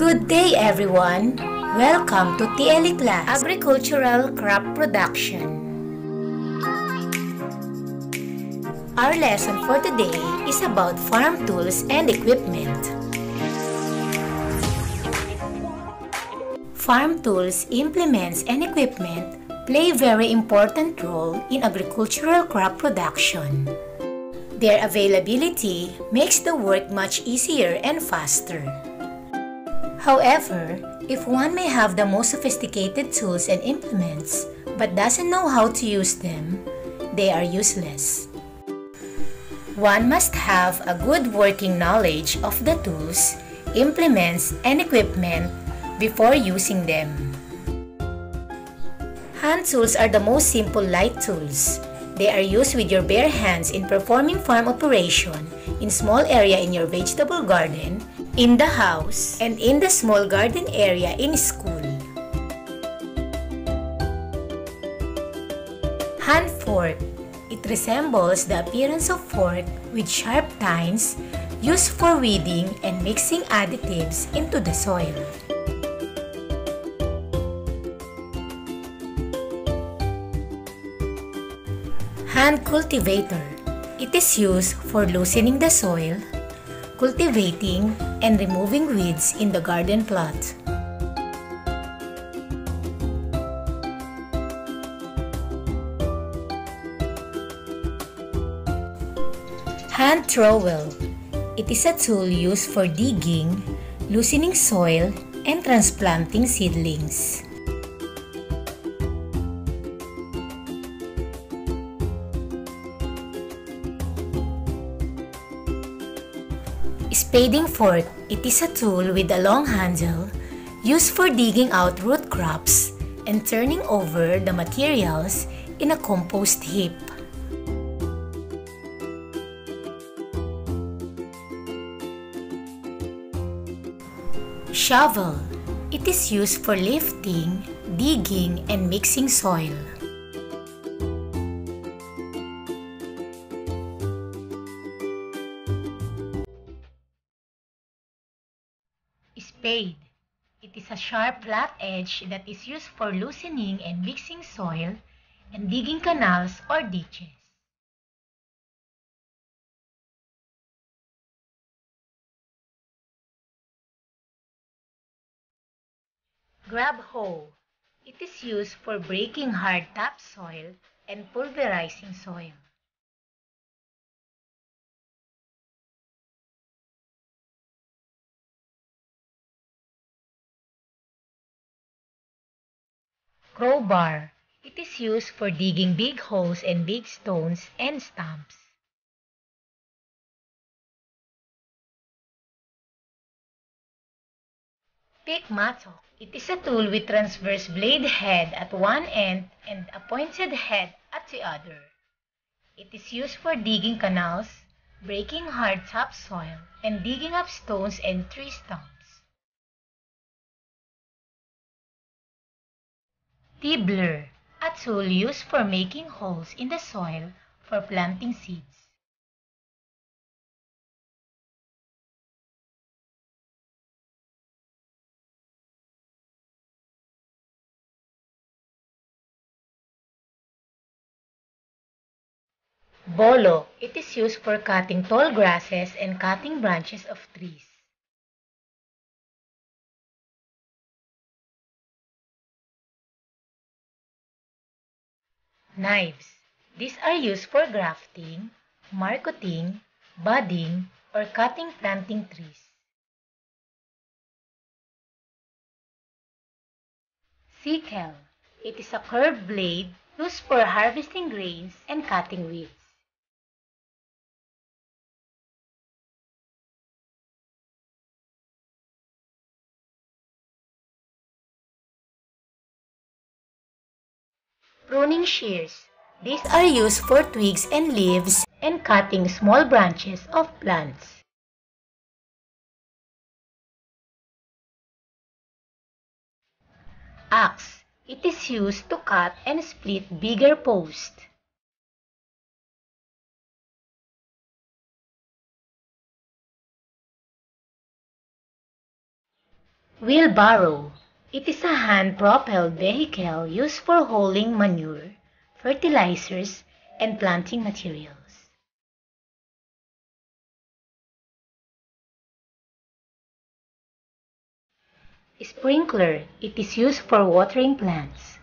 Good day everyone! Welcome to TLE class, Agricultural Crop Production. Our lesson for today is about farm tools and equipment. Farm tools, implements, and equipment play a very important role in agricultural crop production. Their availability makes the work much easier and faster. However, if one may have the most sophisticated tools and implements but doesn't know how to use them, they are useless. One must have a good working knowledge of the tools, implements, and equipment before using them. Hand tools are the most simple light tools. They are used with your bare hands in performing farm operation in small area in your vegetable garden, in the house, and in the small garden area in school. Hand fork. It resembles the appearance of fork with sharp tines used for weeding and mixing additives into the soil. Hand cultivator. It is used for loosening the soil, cultivating, and removing weeds in the garden plot. Hand trowel. It is a tool used for digging, loosening soil, and transplanting seedlings. Spading fork. It is a tool with a long handle used for digging out root crops and turning over the materials in a compost heap. Shovel. It is used for lifting, digging, and mixing soil. Spade. It is a sharp flat edge that is used for loosening and mixing soil and digging canals or ditches. Grab hoe. It is used for breaking hard topsoil and pulverizing soil. Crowbar. It is used for digging big holes and big stones and stumps. Pick mattock. It is a tool with transverse blade head at one end and a pointed head at the other. It is used for digging canals, breaking hard topsoil, and digging up stones and tree stumps. Tibbler, a tool used for making holes in the soil for planting seeds. Bolo, it is used for cutting tall grasses and cutting branches of trees. Knives. These are used for grafting, marcoting, budding, or cutting planting trees. Sickle. It is a curved blade used for harvesting grains and cutting weeds. Pruning shears. These are used for twigs and leaves and cutting small branches of plants. Axe. It is used to cut and split bigger posts. Wheelbarrow. It is a hand-propelled vehicle used for hauling manure, fertilizers, and planting materials. Sprinkler. It is used for watering plants.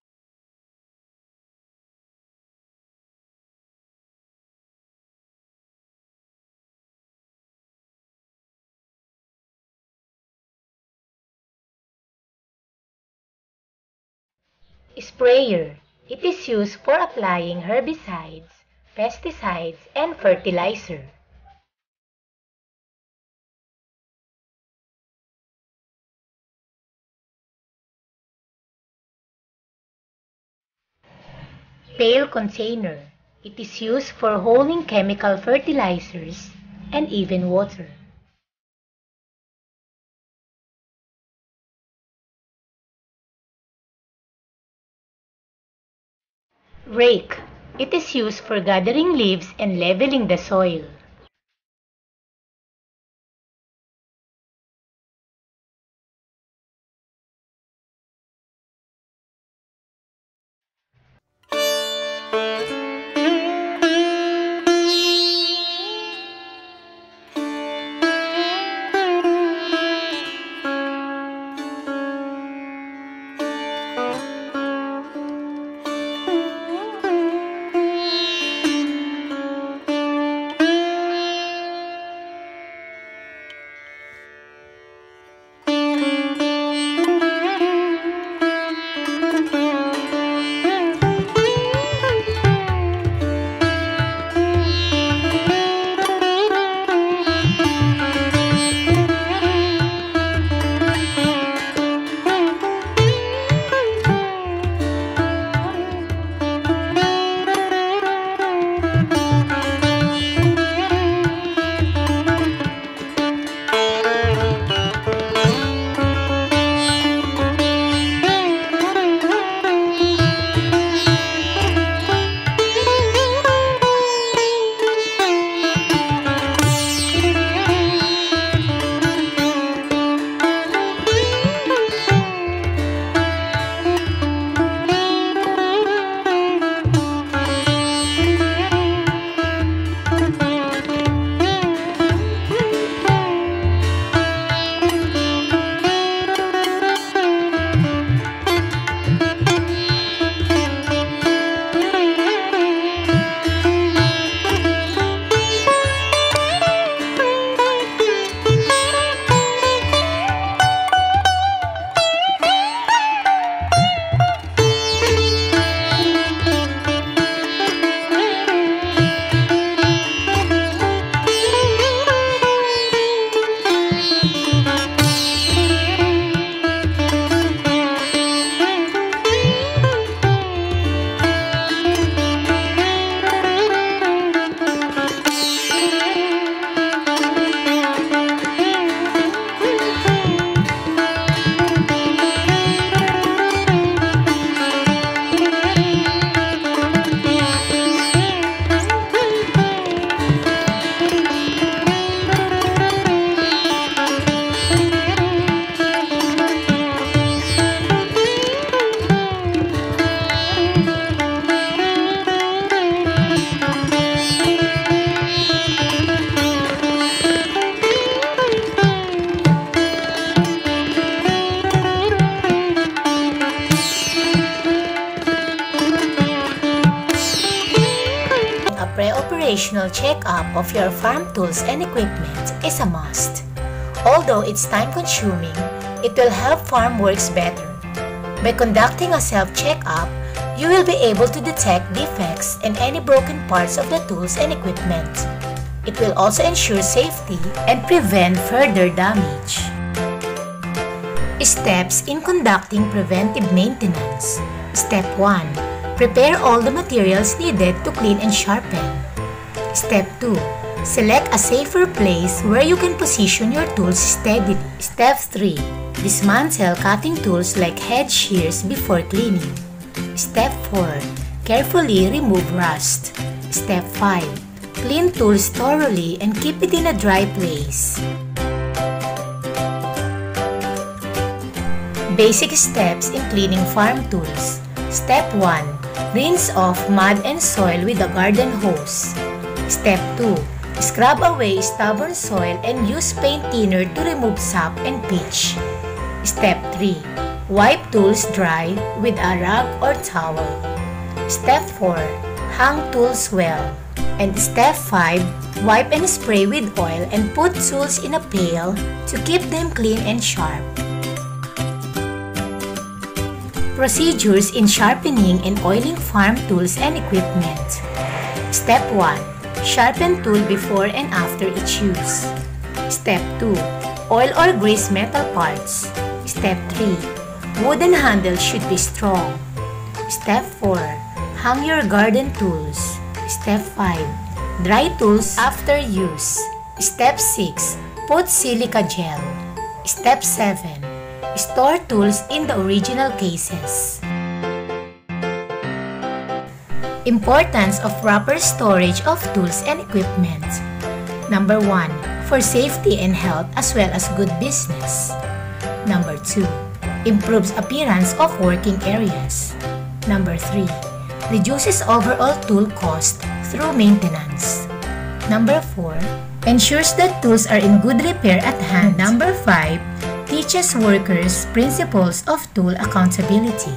Sprayer. It is used for applying herbicides, pesticides, and fertilizer. Pail container. It is used for holding chemical fertilizers and even water. Rake. It is used for gathering leaves and leveling the soil. Pre-operational checkup of your farm tools and equipment is a must. Although it's time-consuming, it will help farm works better. By conducting a self-checkup, you will be able to detect defects and any broken parts of the tools and equipment. It will also ensure safety and prevent further damage. Steps in conducting preventive maintenance. Step 1. Prepare all the materials needed to clean and sharpen. Step 2. Select a safer place where you can position your tools steadily. Step 3. Dismantle cutting tools like head shears before cleaning. Step 4. Carefully remove rust. Step 5. Clean tools thoroughly and keep it in a dry place. Basic steps in cleaning farm tools. Step 1. Rinse off mud and soil with a garden hose. Step 2. Scrub away stubborn soil and use paint thinner to remove sap and pitch. Step 3. Wipe tools dry with a rag or towel. Step 4. Hang tools well. And Step 5. Wipe and spray with oil and put tools in a pail to keep them clean and sharp. Procedures in sharpening and oiling farm tools and equipment. Step 1. Sharpen tool before and after each use. Step 2. Oil or grease metal parts. Step 3. Wooden handle should be strong. Step 4. Hang your garden tools. Step 5. Dry tools after use. Step 6. Put silica gel. Step 7. Store tools in the original cases. Importance of proper storage of tools and equipment. Number 1. For safety and health as well as good business. Number 2. Improves appearance of working areas. Number 3. Reduces overall tool cost through maintenance. Number 4. Ensures that tools are in good repair at hand. Number 5. Teaches workers principles of tool accountability.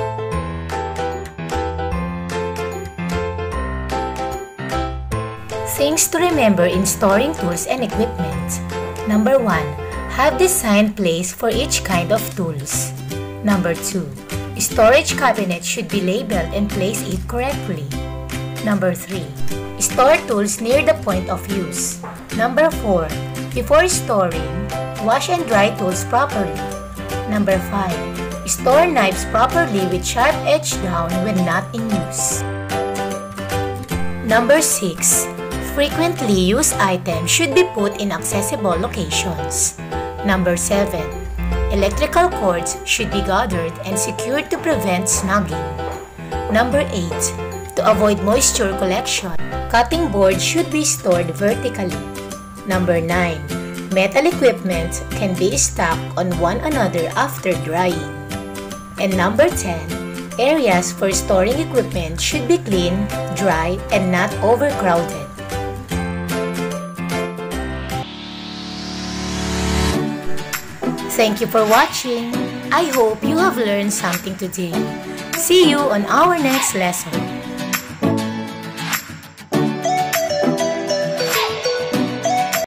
Things to remember in storing tools and equipment. Number 1. Have designed place for each kind of tools. Number 2. Storage cabinet should be labeled and place it correctly. Number 3. Store tools near the point of use. Number 4. Before storing, wash and dry tools properly. Number 5. Store knives properly with sharp edge down when not in use. Number 6. Frequently used items should be put in accessible locations. Number 7. Electrical cords should be gathered and secured to prevent snagging. Number 8. To avoid moisture collection, cutting boards should be stored vertically. Number 9. Metal equipment can be stacked on one another after drying. And number 10. Areas for storing equipment should be clean, dry, and not overcrowded. Thank you for watching. I hope you have learned something today. See you on our next lesson.